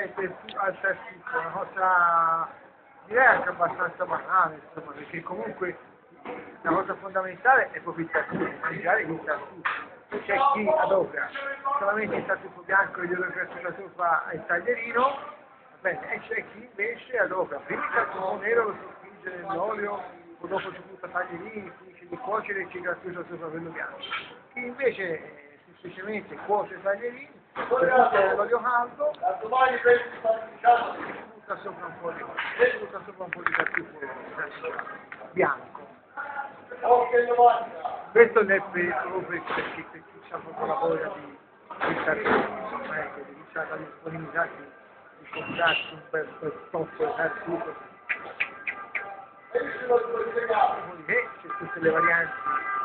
mette al tartufo, una cosa direi anche abbastanza banale, insomma, perché comunque la cosa fondamentale è proprio il tartufo, mangiare il tartufo. C'è chi adopera solamente il tartufo bianco e dove presso la truffa il taglierino, va bene, e c'è chi invece adopera prima il tartufo nero, lo soffrigge nell'olio, o dopo ci butta taglierini, finisce di cuocere e ci grattugia sopra quello bianco. Chi invece semplicemente cuoce i taglierini, butta l'olio caldo, butta sopra un po' di tartufo bianco. Questo è proprio per chi ha proprio la voglia di tartufo, ecco, di chi ha la disponibilità di comprarsi un bel stoffer di tartufo. Dopodiché c'è tutte le varianti